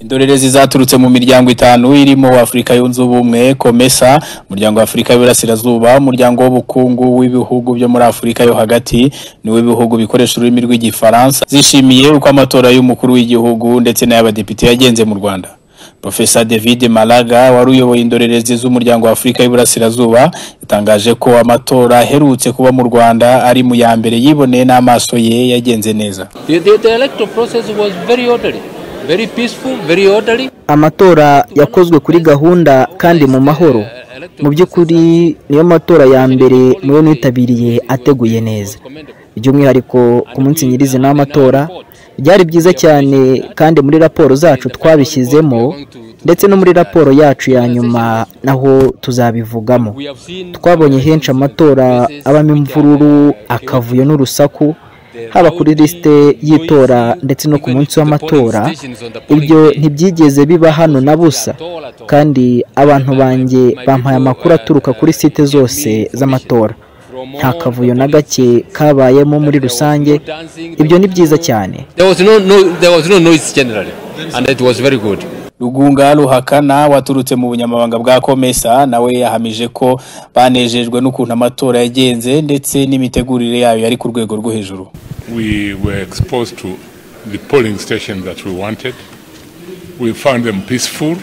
Indorerezi zaturutse mu miryango itanu irimo Afrika yunze ubumwe, Komesa, umuryango wa Afrika y'Iburasirazuba, umuryango w'ubukungu w'ibihugu byo muri Afrika yo hagati ni w'ibihugu bikoresha ururimi rw'igifaransa, zishimiye uko amatora y'umukuru w'igihugu ndetse n'ay'abadepite yagenze mu Rwanda. Professor David Malaga wari uyoboye indorerezi z'umuryango wa Afrika y'Iburasirazuba yatangaje ko amatora aherutse kuba mu Rwanda ari mu ya mbere yiboneye n'amaso ye yagenze neza. The electoral process was very orderly. Very peaceful, very orderly. Amatora yakozwe kuri gahunda kandi mu mahoro. Mu by'ukuri niyo matora ya mbere muyo nitabiriye ateguye neza. By'umwihariko ku munsi nyirizina w'amatora byari byiza cyane, kandi muri raporo zacu twabishyizemo ndetse no muri raporo yacu ya nyuma naho tuzabivugamo. Twabonye henshi amatora abamo imvururu, akavuyo n'urusaku, haba kuri liste y'itora ndetse no ku munsi w'amatora. Ibyo ntibyigeze biba hano na busa, kandi abantu banjye bampaye amakuru aturuka kuri site zose z'amatora. Nta kavuyo na gake kabayemo muri rusange. Ibyo ni byiza cyane. There was no noise generally, and it was very good. Rugunga Ruhakana waturutse mu bunyamabanga bwa Komesa nawe yahamije ko banejejwe n'ukuntu amatora yagenze ndetse n'imitegurire yayo yari ku rwego rwo hejuru. We were exposed to the polling stations that we wanted. We found them peaceful.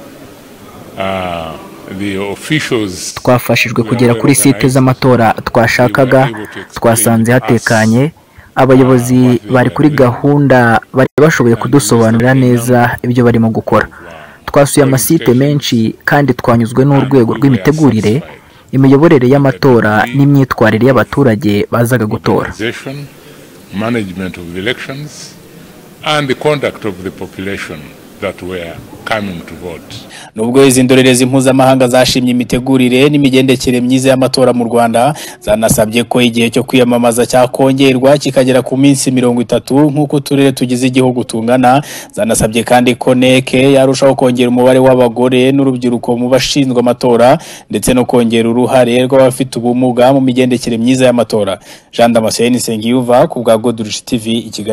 The officials twafashijwe kugera kuri site z'amatora twashakaga, twasanze hatekanye. Abayobozi bari kuri gahunda bari bashoboye kudusobanurira neza ibyo barimo gukora. Twasuye amasite menshi kandi twanyuzwe n'urwego rw'imitegurire, imiyoborere y'amatora n'imyitwarire y'abaturage bazaga gutora. Management of the elections and the conduct of the population that were coming to vote. Nubwo izi ndorerezi mpuzamahanga zashimye imitegurire n'imigendekere myiza y'amatora mu Rwanda, zanasabye ko igihe cyo kwiyamamaza cyakongerwa kikagera ku minsi 30 nk'uko turere tugize igihugu tungana. Zanasabye kandi ko neke yarushaho kongera umubare w'abagore n'urubyiruko mu bashinzwe amatora ndetse no kongera uruhare rw'abafite ubumuga mu migendekere myiza y'amatora. Jean Damascene Nsengiyuva ku bwa Godurusha TV.